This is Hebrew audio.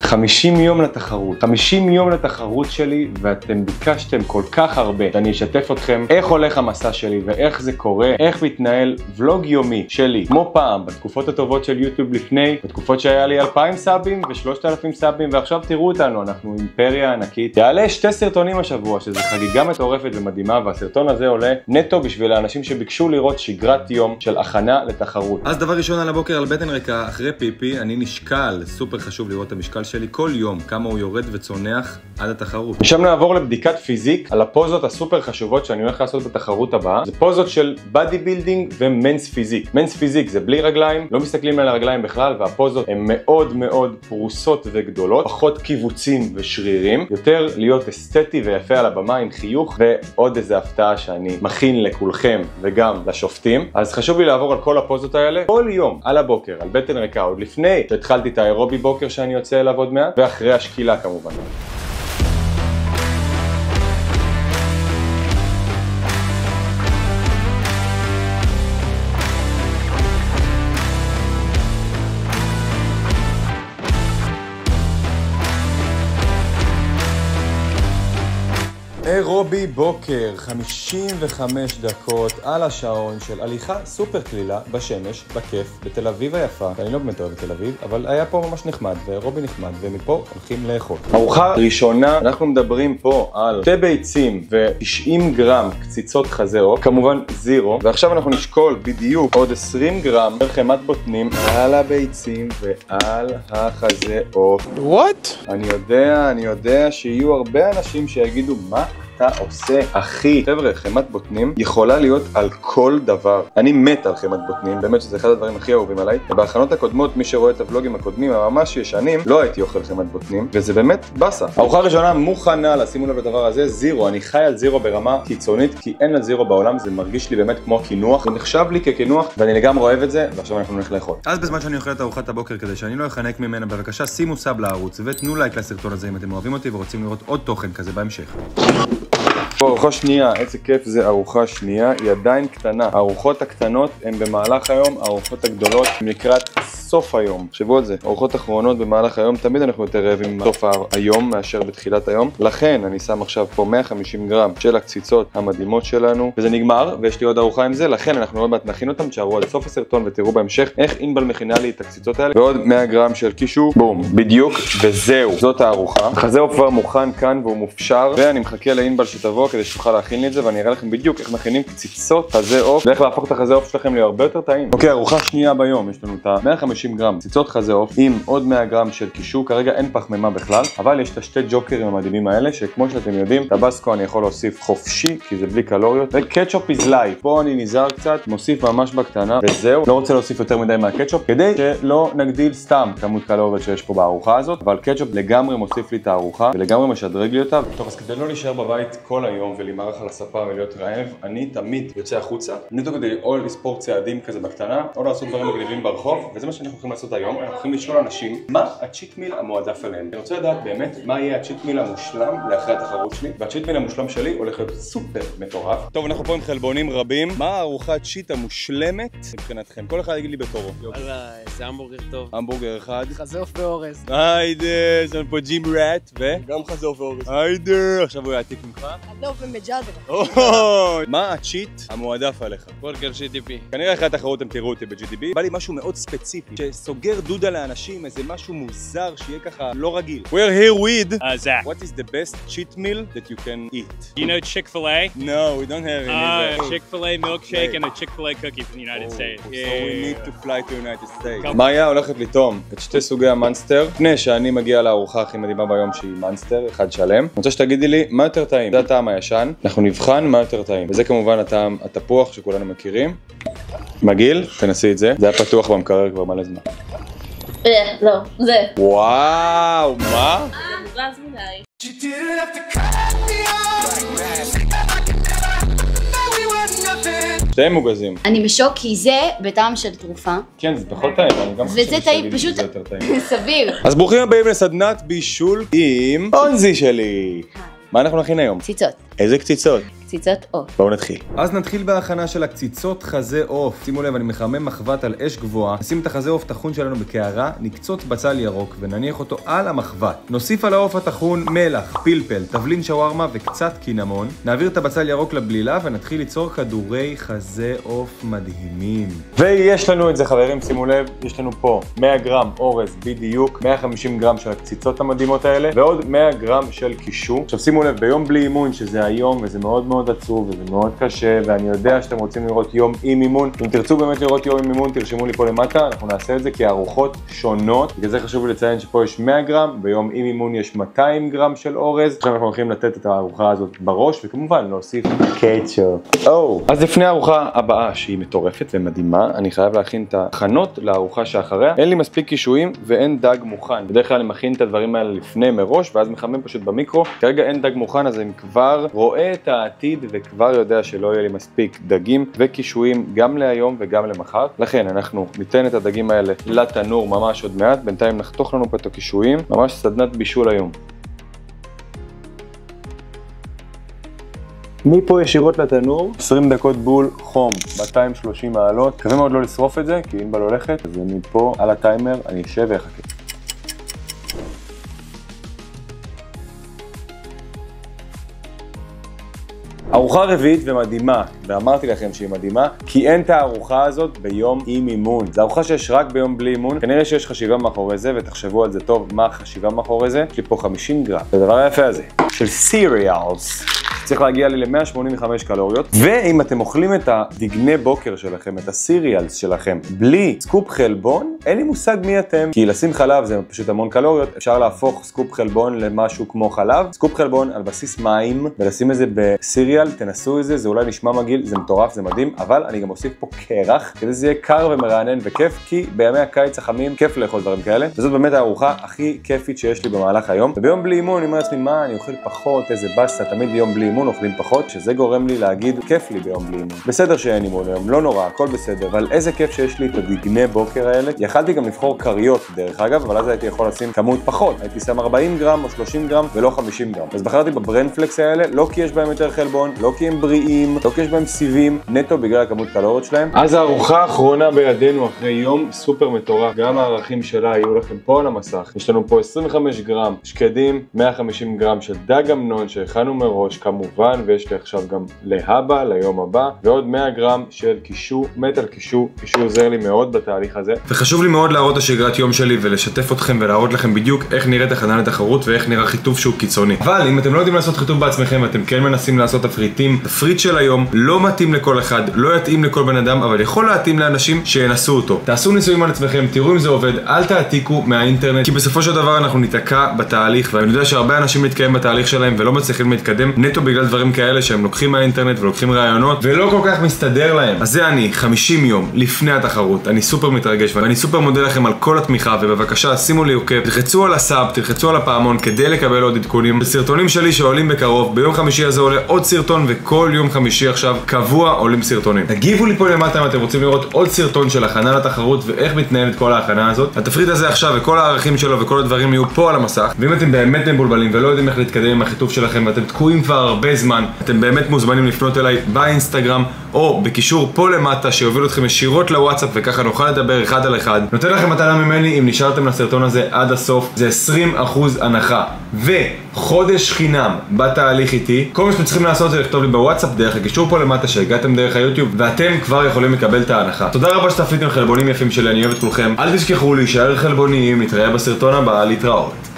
50 יום לתחרות. 50 יום לתחרות שלי, ואתם ביקשתם כל כך הרבה. ואני אשתף אתכם איך הולך המסע שלי ואיך זה קורה, איך מתנהל ולוג יומי שלי, כמו פעם, בתקופות הטובות של יוטיוב לפני, בתקופות שהיה לי 2,000 סאבים ו3,000 סאבים, ועכשיו תראו אותנו, אנחנו אימפריה ענקית. יעלה 2 סרטונים השבוע, שזה חגיגה מטורפת ומדהימה, והסרטון הזה עולה נטו בשביל האנשים שביקשו לראות שגרת יום של הכנה לתחרות. אז דבר ראשון על הבוקר על בטן ריקה, אחרי פיפי, אני נשקל, סופר חשוב לראות את המשקל שלי כל יום, כמה הוא יורד וצונח עד התחרות. משם נעבור לבדיקת פיזיק על הפוזות הסופר חשובות שאני הולך לעשות בתחרות הבאה. זה פוזות של בדי בילדינג ומנס פיזיק. מנס פיזיק זה בלי רגליים, לא מסתכלים על הרגליים בכלל, והפוזות הן מאוד מאוד פרוסות וגדולות, פחות קיבוצים ושרירים, יותר להיות אסתטי ויפה על הבמה עם חיוך, ועוד איזה הפתעה שאני מכין לכולכם וגם לשופטים. אז חשוב לי לעבור על כל הפוזות האלה כל יום על הבוקר, על בטן ריקה, עוד לפני שהתחלתי את האירובי בוקר שאני יוצא אליו עוד מעט, ואחרי השקילה כמובן. אירובי בוקר, 55 דקות על השעון של הליכה סופר כלילה בשמש, בכיף, בתל אביב היפה. אני לא באמת אוהב את תל אביב, אבל היה פה ממש נחמד, ואירובי נחמד, ומפה הולכים לאכול. ארוחה ראשונה, אנחנו מדברים פה על 2 ביצים ו90 גרם קציצות חזה עוף, כמובן זירו, ועכשיו אנחנו נשקול בדיוק עוד 20 גרם חמת בוטנים על הביצים ועל החזה עוף. What? אני יודע שיהיו הרבה אנשים שיגידו מה אתה עושה אחי. חבר'ה, חמת בוטנים יכולה להיות על כל דבר. אני מת על חמת בוטנים, באמת שזה אחד הדברים הכי אהובים עליי. בהכנות הקודמות, מי שרואה את הוולוגים הקודמים הממש ישנים, לא הייתי אוכל חמת בוטנים, וזה באמת בסה. ארוחה ראשונה מוכנה, שימו לב לדבר הזה, זירו. אני חי על זירו ברמה קיצונית, כי אין על זירו בעולם, זה מרגיש לי באמת כמו קינוח. זה נחשב לי כקינוח, ואני לגמרי אוהב את זה, ועכשיו אנחנו נלך לאכול. אז בזמן שאני אוכל את ארוחת הבוקר, כדי שאני לא אחנק ממנה, בבקשה שימו סאב לערוץ ותנו לייק לסרטון הזה אם אתם אוהבים אותי ורוצים לראות עוד תוכן כזה בהמשך. ארוחה שנייה, איזה כיף זה ארוחה שנייה, היא עדיין קטנה. הארוחות הקטנות הן במהלך היום, הארוחות הגדולות לקראת סוף היום. תחשבו על זה, ארוחות אחרונות במהלך היום, תמיד אנחנו יותר רעבים בסוף היום מאשר בתחילת היום. לכן אני שם עכשיו פה 150 גרם של הקציצות המדהימות שלנו, וזה נגמר, ויש לי עוד ארוחה עם זה, לכן אנחנו עוד מעט נכין אותם, תשארו עד סוף הסרטון ותראו בהמשך איך ענבל מכינה לי את הקציצות האלה, ועוד 100 גרם של קישור, בום, בדיוק, וזהו, זאת הארוחה. החזה עוף כבר מוכן כאן והוא מופשר, ואני מחכה לענבל שתבוא כדי שתוכל להכין לי את זה, ואני אראה לכם בדיוק איך מכינים קציצות חזה עוף, ואיך להפוך את החזה עוף שלכם להרבה יותר טעים. אוקיי, ארוחה שנייה ביום, יש לנו את 150 גרם קציצות חזה עוף עם עוד 100 גרם של קישור, כרגע אין פחמימה בכלל, אבל יש את 2 ג'וקרים המדהימים האלה, שכמו שאתם יודעים, טבסקו אני יכול להוסיף חופשי, כי זה בלי קלוריות, וקטשופ is life. פה אני נזהר קצת, מוסיף ממש בקטנה, וזהו. לא רוצה להוסיף יותר מדי מהקטשופ, כדי שלא נגדיל סתם כמות קלוריות שיש פה בארוחה הזאת, אבל קטשופ לגמרי מוסיף לי את הארוחה, ולגמרי משדרג לי אותה. טוב, אז כדי לא להישאר בבית כל היום ולהימרח על הספה ולהיות רעב, אני תמיד יוצא החוצה, נטו כדי או לספור צעדים כזה בקטנה, או לעשות דברים מגניבים ברחוב, וזה מה שאנחנו הולכים לעשות היום. אנחנו הולכים לשאול אנשים מה הצ'יט מיל המועדף עליהם. אני רוצה לדעת באמת מה יהיה הצ'יט מיל המושלם לאחרי התחרות שלי, והצ'יט מיל המושלם שלי הולך להיות סופר מטורף. טוב, אנחנו פה עם חלבונים רבים. מה הארוחת צ'יט המושלמת מבחינתכם? כל אחד יגיד לי בתורו. זה המבורגר טוב. המבורגר אחד. חזה עוף ואורז. היידה, יש לנו פה ג'ים ראט גם חזה עוף ואורז. היידה, עכשיו הוא יעתיק ממך. חזה עוף ומג'אדר. מה הצ'יט המועדף עליך? בורגר GTP. כנראה אחרי התחרות אתם תראו אותי ב-GTP. בא לי משהו מאוד ספציפי, שסוגר דודה לאנשים, איזה משהו מוזר שיהיה ככה לא רגיל. We're here with Zach. What is the best cheat meal that you can eat? You know Chick-fil-A? No, we don't have any. Chick-fil-A milkshake and a Chick-fil-A cookie from the United States. So we need to fly to United States. מאיה הולכת לטעום את 2 סוגי המאנסטר, לפני שאני מגיע לארוחה הכי מדהימה ביום שהיא מאנסטר, אחד שלם. אני רוצה שתגידי לי מה יותר טעים. זה הטעם הישן, אנחנו נבחן מה יותר טעים. וזה כמובן הטעם התפוח שכולנו מכירים. מגיל, תנסי את זה. זה היה פתוח במקרר כבר מלא זמן. לא, זה. וואו, מה? מוגז מדי. שתיהם מוגזים. אני בשוק כי זה בטעם של תרופה. כן, זה פחות טעים, אני גם חושב וזה טעים, פשוט סביר. אז ברוכים הבאים לסדנת בישול עם אונזי שלי. מה אנחנו נכין היום? קציצות. איזה קציצות? קציצות עוף. בואו נתחיל. אז נתחיל בהכנה של הקציצות חזה עוף. שימו לב, אני מחמם מחבת על אש גבוהה. נשים את החזה עוף טחון שלנו בקערה, נקצוץ בצל ירוק ונניח אותו על המחבת. נוסיף על העוף הטחון מלח, פלפל, תבלין שווארמה וקצת קינמון. נעביר את הבצל ירוק לבלילה ונתחיל ליצור כדורי חזה עוף מדהימים. ויש לנו את זה חברים, שימו לב, יש לנו פה 100 גרם אורז בדיוק, 150 גרם של הקציצות המדהימות האלה ועוד 100 גרם של קישור. עכשיו שימו לב, ביום בלי אימון שזה היום וזה מאוד מאוד עצוב וזה מאוד קשה ואני יודע שאתם רוצים לראות יום עם אימון. אם תרצו באמת לראות יום עם אימון תרשמו לי פה למטה, אנחנו נעשה את זה כארוחות שונות. בגלל זה חשוב לי לציין שפה יש 100 גרם, ביום עם אימון יש 200 גרם של אורז. עכשיו אנחנו הולכים לתת את הארוחה הזאת בראש וכמובן להוסיף קטשופ. אז לפני הארוחה הבאה שהיא מטורפת ומדהימה, אני חייב להכין את ההכנות לארוחה שאחריה. אין לי מספיק קישואים ואין דג מוכן. בדרך כלל אני מכין את הדברים האלה לפני מראש ואז מחמם פשוט במיקרו. כרגע אין דג מוכן אז אני כבר רואה את העתיד וכבר יודע שלא יהיה לי מספיק דגים וקישואים גם להיום וגם למחר. לכן אנחנו ניתן את הדגים האלה לתנור ממש עוד מעט. בינתיים נחתוך לנו פה את הקישואים. ממש סדנת בישול היום. מפה ישירות לתנור, 20 דקות בול חום, 230 מעלות. מקווה מאוד לא לשרוף את זה, כי אם בא לולכת, אז אני פה על הטיימר, אני אשב ואחכה. ארוחה רביעית ומדהימה, ואמרתי לכם שהיא מדהימה, כי אין את הארוחה הזאת ביום עם אימון. זו ארוחה שיש רק ביום בלי אימון. כנראה שיש חשיבה מאחורי זה, ותחשבו על זה טוב מה החשיבה מאחורי זה. יש לי פה 50 גרם. זה הדבר היפה הזה, של סיריאלס. צריך להגיע לי ל-185 קלוריות, ואם אתם אוכלים את הדגני בוקר שלכם, את הסיריאלס שלכם, בלי סקופ חלבון, אין לי מושג מי אתם, כי לשים חלב זה פשוט המון קלוריות, אפשר להפוך סקופ חלבון למשהו כמו חלב, סקופ חלבון על בסיס מים, ולשים את זה בסיריאל, תנסו את זה, זה אולי נשמע מגעיל, זה מטורף, זה מדהים, אבל אני גם אוסיף פה קרח, כדי שזה יהיה קר ומרענן וכיף, כי בימי הקיץ החמים כיף לאכול דברים כאלה, וזאת באמת הארוחה הכי כיפית שיש לי במהלך היום. וביום בלי אימון, אני אומר לעצמי, מה, אני אוכל פחות, איזה בסטה, תמיד ביום בלי אימון אוכלים פחות, שזה גורם לי להגיד, כיף לי ביום בלי אימון. בסדר שאין אימון היום, לא נורא, הכל בסדר, אבל איזה כיף שיש לי את הדגני בוקר האלה. יכלתי גם לבחור קריות דרך אגב, אבל אז הייתי יכול לשים כמות פחות. הייתי שם 40 גרם או 30 גרם ולא 50 גרם. אז בחרתי בברנפלקס האלה, לא כי יש בהם יותר חלבון, לא כי הם בריאים, לא כי יש בהם סיבים, נטו בגלל הכמות קלוריות שלהם. אז הארוחה האחרונה בידינו אחרי יום סופר מטורף. גם הערכים שלה יהיו לכם פה על המסך. יש לנו פה 25 גרם שקדים, 150 גרם של דג אמנון שהכנו מראש כמובן, ויש לי עכשיו גם להבא, ליום הבא, ועוד 100 גרם של קישור, מת על קישור. קישור עוזר לי מאוד בתהליך הזה. וחשוב לי מאוד להראות את השגרת יום שלי ולשתף אתכם ולהראות לכם בדיוק איך נראית הכנה לתחרות ואיך נראה חיטוב שהוא קיצוני. אבל אם אתם לא יודעים לעשות חיטוב בעצמכם ואתם כן מנסים לעשות תפריטים, תפריט של היום לא מתאים לכל אחד, לא יתאים לכל בן אדם, אבל יכול להתאים לאנשים שינסו אותו. תעשו ניסויים על עצמכם, תראו אם זה עובד, אל תעתיקו מהאינטרנט, כי בסופו של דבר אנחנו ניתקע בתהליך, ואני יודע שהרבה אנשים מתקיים בתהליך שלהם ולא מצליחים להתקדם נטו בגלל דברים כאלה שהם לוקחים מהאינטרנט ולוקחים רעיונות ולא כל כך מסתדר להם. אז זה אני, 50 יום לפני התחרות. אני סופר מתרגש ואני סופר מודה לכם על כל התמיכה, ובבקשה שימו לי עוקב, תלחצו על הסאב, תלחצו על הפעמון כדי לקבל עוד עדכונים. סרטונים שלי שעולים בקרוב, ביום חמישי הזה עולה עוד סרטון, וכל יום חמישי עכשיו קבוע עולים סרטונים. תגיבו לי פה למטה אם אתם רוצים לראות עוד סרטון של הכנה לתחרות ואיך מתנהלת כל ההכנה הזאת. התפריט הזה עכשיו וכל הערכים שלו וכל הדברים יהיו פה על המסך, ואם אתם באמת מבולבלים ולא יודעים איך להתקדם עם החיתוף שלכם ואתם תקועים כבר הרבה זמן, אתם באמת מוזמנים לפנות אליי באינסטגרם או בקישור פה למטה שיוביל אתכם ישירות לוואטסאפ, וככה נוכל לדבר אחד על אחד. נותן לכם מתנה ממני אם נשארתם לסרטון הזה עד הסוף, זה 20% הנחה וחודש חינם בתהליך איתי. כל מה שאתם צריכים לעשות זה לכתוב לי בוואטסאפ דרך הקישור פה למטה שהגעתם דרך היוטיוב, ואתם כבר יכולים לקבל את ההנחה. תודה רבה שתפליתם חלבונים יפים שלי, אני אוהב את כולכם. אל תשכחו להישאר חלבוניים, נתראה בסרטון הבא, להתראות.